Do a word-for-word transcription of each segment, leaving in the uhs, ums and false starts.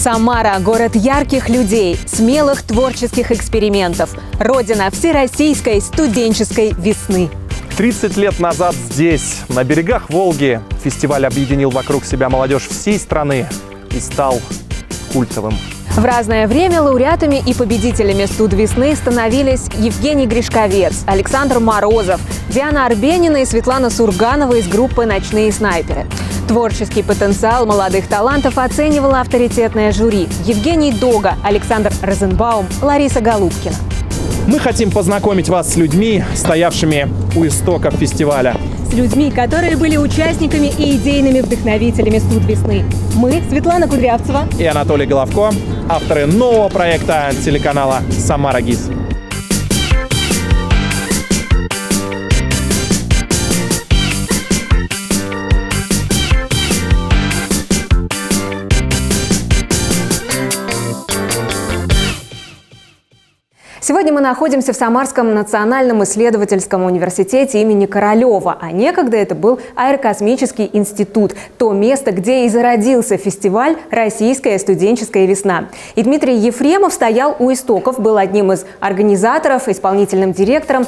Самара – город ярких людей, смелых творческих экспериментов, родина всероссийской студенческой весны. тридцать лет назад здесь, на берегах Волги, фестиваль объединил вокруг себя молодежь всей страны и стал культовым. В разное время лауреатами и победителями студвесны становились Евгений Гришковец, Александр Морозов, Диана Арбенина и Светлана Сурганова из группы «Ночные снайперы». Творческий потенциал молодых талантов оценивало авторитетное жюри: Евгений Дога, Александр Розенбаум, Лариса Голубкина. Мы хотим познакомить вас с людьми, стоявшими у истоков фестиваля. С людьми, которые были участниками и идейными вдохновителями студвесны. Мы, Светлана Кудрявцева и Анатолий Головко, авторы нового проекта телеканала «Самара ГИС». Сегодня мы находимся в Самарском национальном исследовательском университете имени Королева, а некогда это был Аэрокосмический институт, то место, где и зародился фестиваль «Российская студенческая весна». И Дмитрий Ефремов стоял у истоков, был одним из организаторов, исполнительным директором.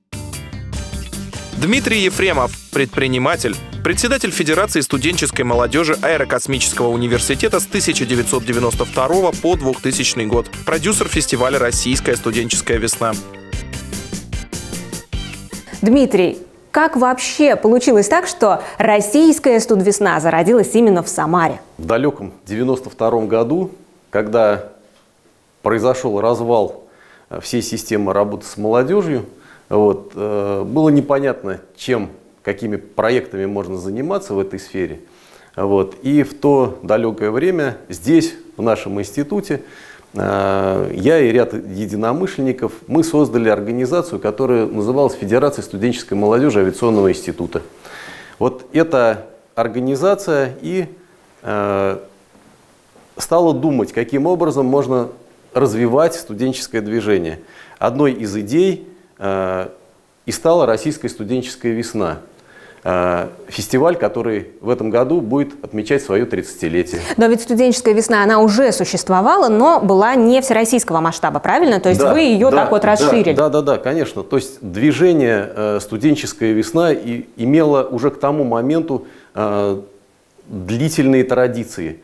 Дмитрий Ефремов – предприниматель, председатель Федерации студенческой молодежи Аэрокосмического университета с тысяча девятьсот девяносто второго по двухтысячный год, продюсер фестиваля «Российская студенческая весна». Дмитрий, как вообще получилось так, что «Российская студвесна» зародилась именно в Самаре? В далеком девяносто втором году, когда произошел развал всей системы работы с молодежью, Вот, э, было непонятно, чем, какими проектами можно заниматься в этой сфере. Вот, и в то далекое время здесь, в нашем институте, э, я и ряд единомышленников, мы создали организацию, которая называлась Федерация студенческой молодежи авиационного института. Вот эта организация и э, стала думать, каким образом можно развивать студенческое движение. Одной из идей и стала «Российская студенческая весна». Фестиваль, который в этом году будет отмечать свое тридцатилетие. Но ведь студенческая весна, она уже существовала, но была не всероссийского масштаба, правильно? То есть да, вы ее да, так вот расширили. Да, да, да, да, конечно. То есть движение «Студенческая весна» и имело уже к тому моменту длительные традиции.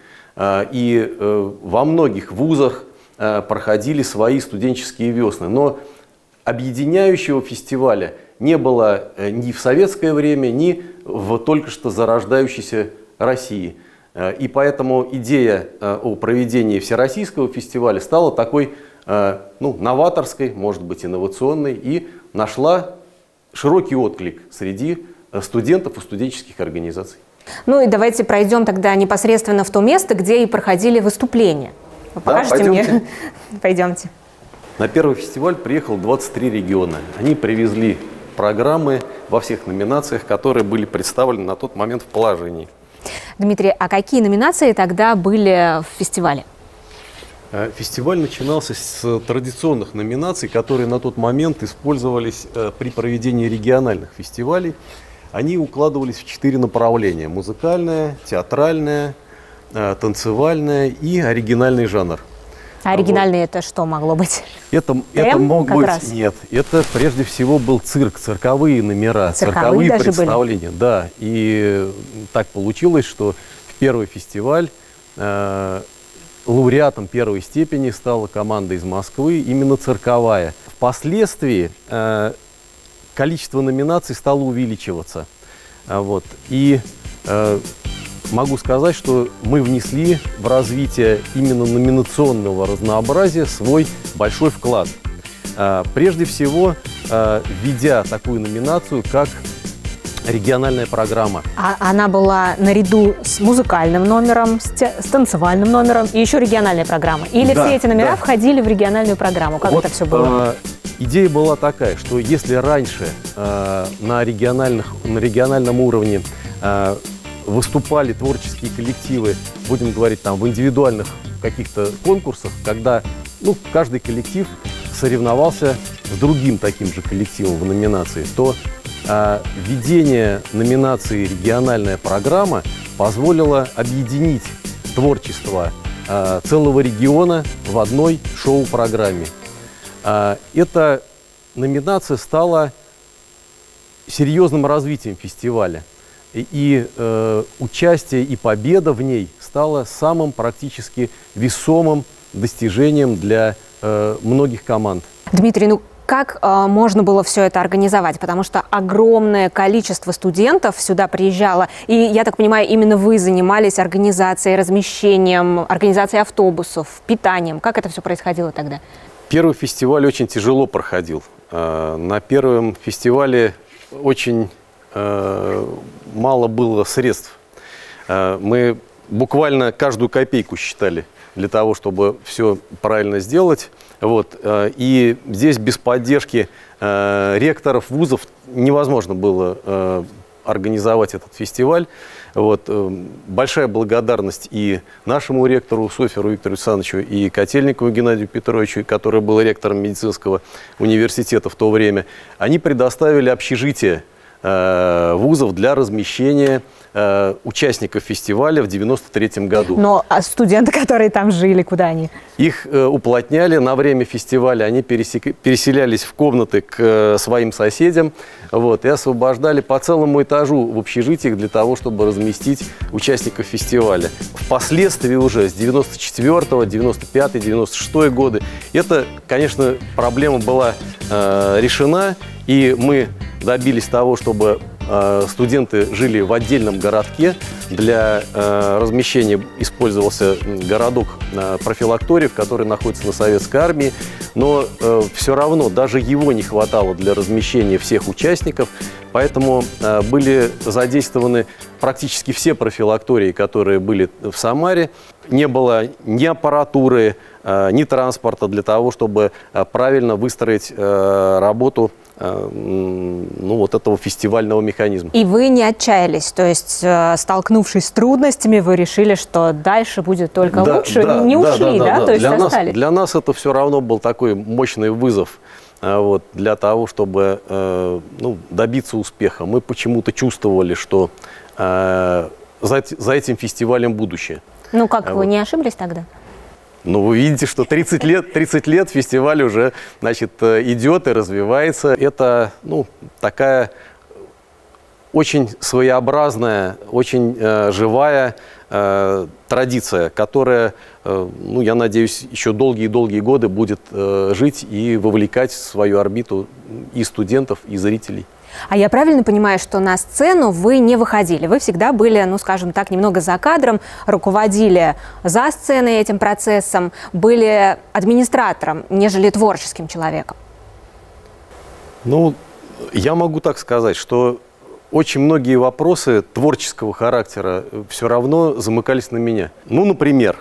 И во многих вузах проходили свои студенческие весны. Но объединяющего фестиваля не было ни в советское время, ни в только что зарождающейся России. И поэтому идея о проведении всероссийского фестиваля стала такой, ну, новаторской, может быть, инновационной, и нашла широкий отклик среди студентов и студенческих организаций. Ну и давайте пройдем тогда непосредственно в то место, где и проходили выступления. Вы покажете да, пойдемте. мне? Пойдемте. На первый фестиваль приехало двадцать три региона. Они привезли программы во всех номинациях, которые были представлены на тот момент в положении. Дмитрий, а какие номинации тогда были в фестивале? Фестиваль начинался с традиционных номинаций, которые на тот момент использовались при проведении региональных фестивалей. Они укладывались в четыре направления: музыкальное, театральное, танцевальное и оригинальный жанр. А оригинальный вот. Это что могло быть? Это, это мог быть, раз? Нет, это прежде всего был цирк, цирковые номера, цирковые, цирковые представления. Были? Да, и так получилось, что в первый фестиваль э, лауреатом первой степени стала команда из Москвы, именно цирковая. Впоследствии э, количество номинаций стало увеличиваться. Вот, и э, могу сказать, что мы внесли в развитие именно номинационного разнообразия свой большой вклад. Прежде всего, введя такую номинацию, как региональная программа. А она была наряду с музыкальным номером, с, те, с танцевальным номером и еще региональная программа? Или да, все эти номера да. входили в региональную программу? Как вот, это все было? Э, идея была такая, что если раньше э, на, региональных, на региональном уровне э, выступали творческие коллективы, будем говорить, там, в индивидуальных каких-то конкурсах, когда ну, каждый коллектив соревновался с другим таким же коллективом в номинации, то а, введение номинации «Региональная программа» позволило объединить творчество э, целого региона в одной шоу-программе. Э, эта номинация стала серьезным развитием фестиваля. И, и э, участие и победа в ней стало самым практически весомым достижением для э, многих команд. Дмитрий, ну как э, можно было все это организовать? Потому что огромное количество студентов сюда приезжало. И, я так понимаю, именно вы занимались организацией, размещением, организацией автобусов, питанием. Как это все происходило тогда? Первый фестиваль очень тяжело проходил. Э, на первом фестивале очень э, мало было средств. Э, мы буквально каждую копейку считали для того, чтобы все правильно сделать. Вот. И здесь без поддержки э, ректоров вузов невозможно было э, организовать этот фестиваль. Вот. Большая благодарность и нашему ректору Соферу Виктору Александровичу, и Котельникову Геннадию Петровичу, который был ректором медицинского университета в то время. Они предоставили общежитие э, вузов для размещения э, участников фестиваля в девяносто третьем году. Но а студенты, которые там жили, куда они? Их э, уплотняли на время фестиваля, они пересек... переселялись в комнаты к э, своим соседям, вот, и освобождали по целому этажу в общежитиях для того, чтобы разместить участников фестиваля. Впоследствии уже с девяносто четвёртого, девяносто пятого, девяносто шестого годы эта, конечно, проблема была э, решена, и мы добились того, чтобы э, студенты жили в отдельном городке. Для э, размещения использовался городок э, Профилакториев, который находится на Советской армии, но э, все равно даже его не хватало для размещения всех участников, поэтому э, были задействованы практически все профилактории, которые были в Самаре. Не было ни аппаратуры, э, ни транспорта для того, чтобы э, правильно выстроить э, работу ну, вот этого фестивального механизма. И вы не отчаялись, то есть, столкнувшись с трудностями, вы решили, что дальше будет только да, лучше, да, не да, ушли, да? да, да, да. То есть для остались? Нас, для нас это все равно был такой мощный вызов, вот, для того, чтобы ну, добиться успеха. Мы почему-то чувствовали, что за, за этим фестивалем будущее. Ну как, вот. Вы не ошиблись тогда? Ну, вы видите, что тридцать лет, тридцать лет фестиваль уже, значит, идет и развивается. Это, ну, такая очень своеобразная, очень э, живая э, традиция, которая, э, ну, я надеюсь, еще долгие-долгие годы будет э, жить и вовлекать в свою орбиту и студентов, и зрителей. А я правильно понимаю, что на сцену вы не выходили? Вы всегда были, ну, скажем так, немного за кадром, руководили за сценой этим процессом, были администратором, нежели творческим человеком? Ну, я могу так сказать, что очень многие вопросы творческого характера все равно замыкались на меня. Ну, например,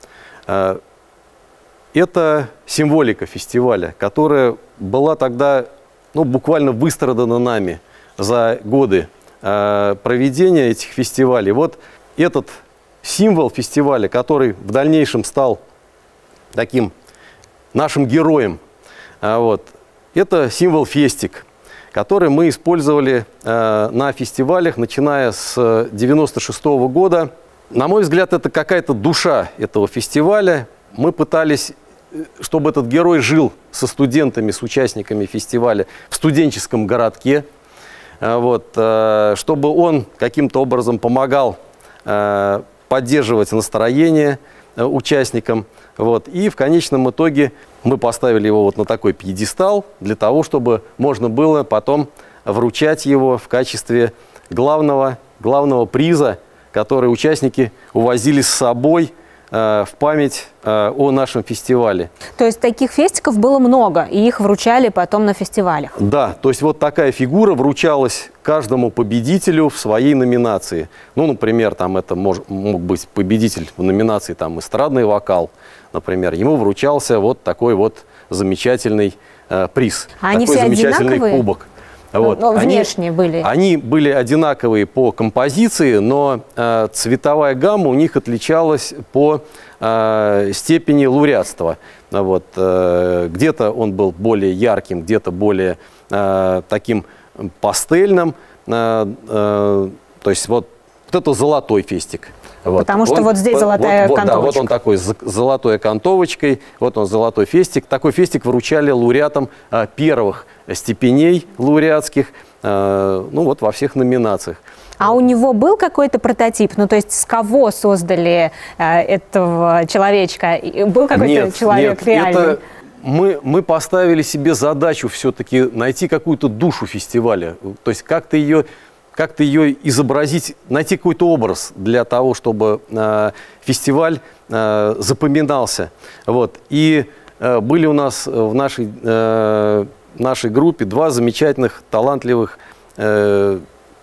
это символика фестиваля, которая была тогда, ну, буквально выстрадана нами за годы э, проведения этих фестивалей. Вот этот символ фестиваля, который в дальнейшем стал таким нашим героем, э, вот, это символ фестик, который мы использовали э, на фестивалях, начиная с девяносто шестого года. На мой взгляд, это какая-то душа этого фестиваля. Мы пытались, чтобы этот герой жил со студентами, с участниками фестиваля в студенческом городке, вот, чтобы он каким-то образом помогал поддерживать настроение участникам. Вот, и в конечном итоге мы поставили его вот на такой пьедестал для того, чтобы можно было потом вручать его в качестве главного, главного приза, который участники увозили с собой в память о нашем фестивале. То есть таких фестиков было много, и их вручали потом на фестивалях? Да, то есть вот такая фигура вручалась каждому победителю в своей номинации. Ну, например, там это мож, мог быть победитель в номинации там, эстрадный вокал, например. Ему вручался вот такой вот замечательный э, приз. А такой они все замечательный одинаковые? кубок. Вот. Но Они, внешне были. Они были одинаковые по композиции, но э, цветовая гамма у них отличалась по э, степени лауреатства. Вот, э, где-то он был более ярким, где-то более э, таким пастельным. Э, э, то есть вот, вот это золотой фестик. Вот. Потому что он, вот здесь золотая вот, окантовочка. Да, вот он такой с золотой окантовочкой, вот он золотой фестик. Такой фестик вручали лауреатам а, первых степеней лауреатских, а, ну вот во всех номинациях. А у него был какой-то прототип? Ну, то есть с кого создали э, этого человечка? Был какой-то человек нет, реальный? Это мы, мы поставили себе задачу все-таки найти какую-то душу фестиваля. То есть как-то ее, как-то ее изобразить, найти какой-то образ для того, чтобы э, фестиваль э, запоминался. Вот. И э, были у нас в нашей, э, нашей группе два замечательных, талантливых э,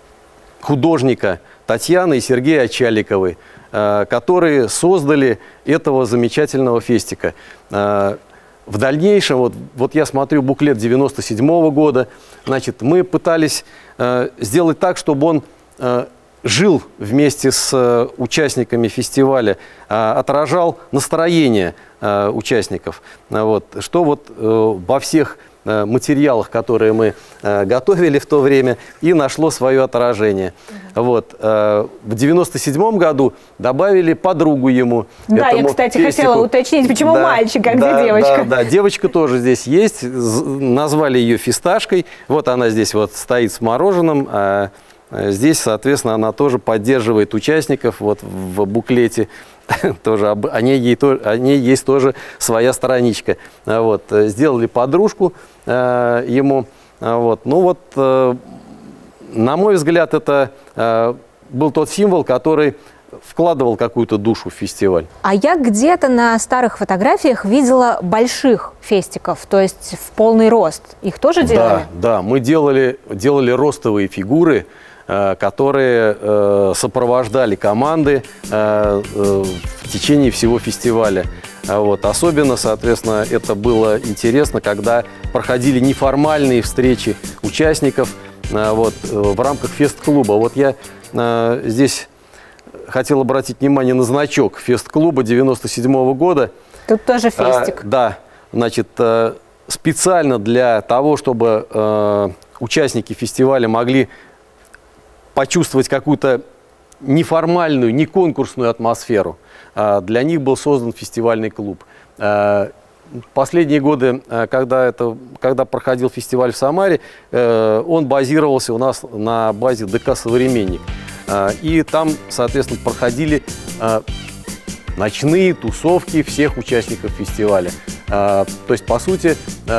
художника Татьяны и Сергея Очаликовы, э, которые создали этого замечательного фестика. Э, в дальнейшем, вот, вот я смотрю буклет девяносто седьмого года, значит, мы пытались э, сделать так, чтобы он э, жил вместе с э, участниками фестиваля, э, отражал настроение э, участников. Э, вот, что вот э, во всех материалах, которые мы э, готовили в то время, и нашло свое отражение. Mm-hmm. Вот, э, в девяносто седьмом году добавили подругу ему. Да, я, кстати, фестику. хотела уточнить, почему да, мальчик, а да, где девочка? Да, да, девочка тоже здесь есть. Назвали ее Фисташкой. Вот она здесь вот стоит с мороженым. А здесь, соответственно, она тоже поддерживает участников вот в буклете. Тоже об, о, ней, о ней есть тоже своя страничка. Вот, сделали подружку э, ему. Вот. Ну вот, э, на мой взгляд, это э, был тот символ, который вкладывал какую-то душу в фестиваль. А я где-то на старых фотографиях видела больших фестиков, то есть в полный рост. Их тоже делали? Да, да, мы делали, делали ростовые фигуры, которые э, сопровождали команды э, э, в течение всего фестиваля. Вот. Особенно, соответственно, это было интересно, когда проходили неформальные встречи участников э, вот, в рамках фест-клуба. Вот я э, здесь хотел обратить внимание на значок фест-клуба девяносто седьмого года. Тут тоже фестик. А, да, значит, э, специально для того, чтобы э, участники фестиваля могли почувствовать какую-то неформальную, не конкурсную атмосферу. Для них был создан фестивальный клуб. Последние годы, когда, это, когда проходил фестиваль в Самаре, он базировался у нас на базе ДК «Современник». И там, соответственно, проходили ночные тусовки всех участников фестиваля. То есть, по сути,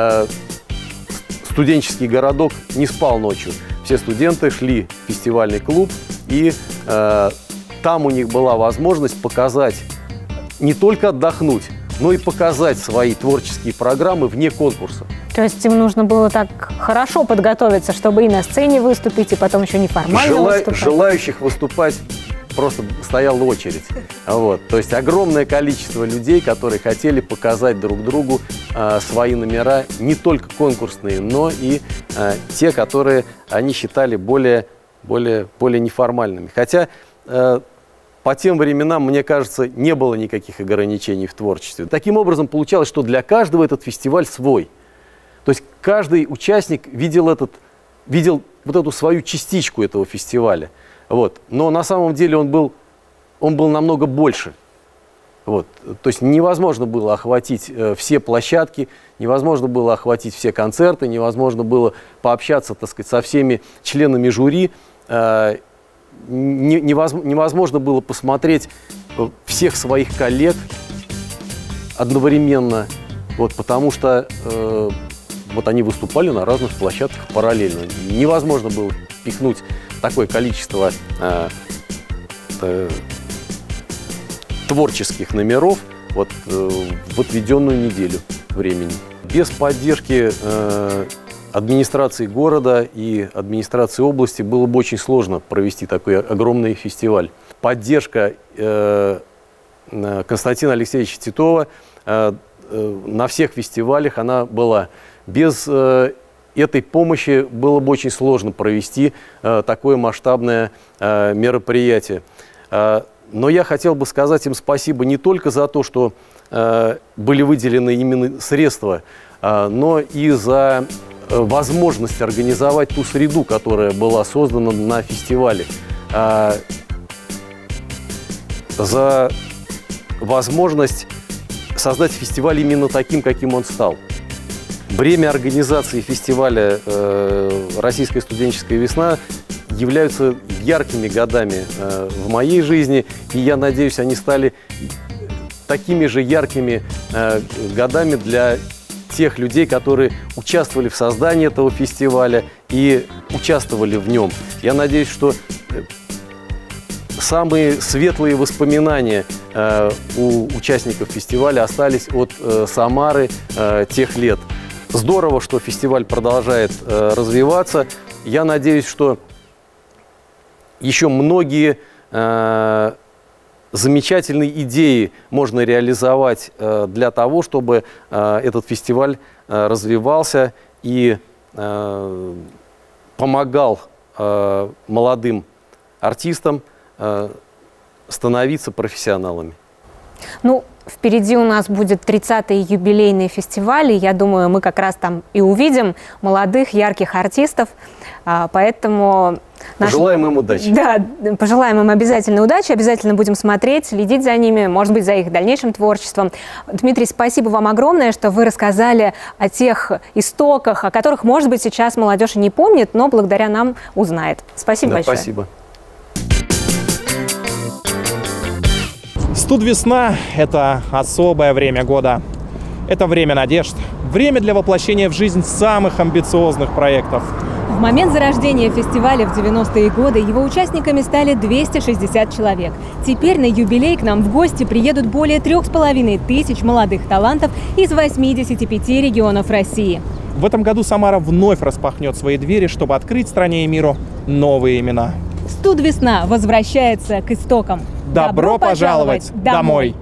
студенческий городок не спал ночью. Все студенты шли в фестивальный клуб, и э, там у них была возможность показать, не только отдохнуть, но и показать свои творческие программы вне конкурса. То есть им нужно было так хорошо подготовиться, чтобы и на сцене выступить, и потом еще неформально Жела... выступать? Желающих выступать просто стояла очередь. Вот. То есть огромное количество людей, которые хотели показать друг другу э, свои номера, не только конкурсные, но и э, те, которые они считали более, более, более неформальными. Хотя э, по тем временам, мне кажется, не было никаких ограничений в творчестве. Таким образом, получалось, что для каждого этот фестиваль свой. То есть каждый участник видел, этот, видел вот эту свою частичку этого фестиваля. Вот. Но на самом деле он был, он был намного больше. Вот. То есть невозможно было охватить э, все площадки, невозможно было охватить все концерты, невозможно было пообщаться, так сказать, со всеми членами жюри. Э, не, невозможно, невозможно было посмотреть всех своих коллег одновременно, вот, потому что э, вот они выступали на разных площадках параллельно. Невозможно было впихнуть такое количество э, э, творческих номеров вот, э, в отведенную неделю времени. Без поддержки э, администрации города и администрации области было бы очень сложно провести такой огромный фестиваль. Поддержка э, Константина Алексеевича Титова э, э, на всех фестивалях она была. Без э, этой помощи было бы очень сложно провести э, такое масштабное э, мероприятие. Э, но я хотел бы сказать им спасибо не только за то, что э, были выделены именно средства, э, но и за э, возможность организовать ту среду, которая была создана на фестивале. Э, за возможность создать фестиваль именно таким, каким он стал. Бремя организации фестиваля э, «Российская студенческая весна» являются яркими годами э, в моей жизни, и я надеюсь, они стали такими же яркими э, годами для тех людей, которые участвовали в создании этого фестиваля и участвовали в нем. Я надеюсь, что самые светлые воспоминания э, у участников фестиваля остались от э, Самары э, тех лет. Здорово, что фестиваль продолжает э, развиваться. Я надеюсь, что еще многие э, замечательные идеи можно реализовать э, для того, чтобы э, этот фестиваль э, развивался и э, помогал э, молодым артистам э, становиться профессионалами. Ну, впереди у нас будет тридцатый юбилейный фестиваль, и я думаю, мы как раз там и увидим молодых, ярких артистов, поэтому... Наш... Пожелаем им удачи. Да, пожелаем им обязательно удачи, обязательно будем смотреть, следить за ними, может быть, за их дальнейшим творчеством. Дмитрий, спасибо вам огромное, что вы рассказали о тех истоках, о которых, может быть, сейчас молодежь и не помнит, но благодаря нам узнает. Спасибо да, большое. Спасибо. Студвесна – это особое время года. Это время надежд, время для воплощения в жизнь самых амбициозных проектов. В момент зарождения фестиваля в девяностые годы его участниками стали двести шестьдесят человек. Теперь на юбилей к нам в гости приедут более трех с половиной тысяч молодых талантов из восьмидесяти пяти регионов России. В этом году Самара вновь распахнет свои двери, чтобы открыть стране и миру новые имена. Студвесна возвращается к истокам. Добро, Добро пожаловать домой! домой.